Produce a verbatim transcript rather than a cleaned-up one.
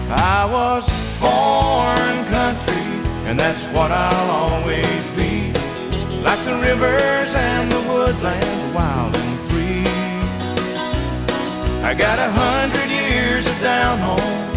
I was born country, and that's what I'll always be. Like the rivers and the woodlands, wild and free. I got a hundred years of down home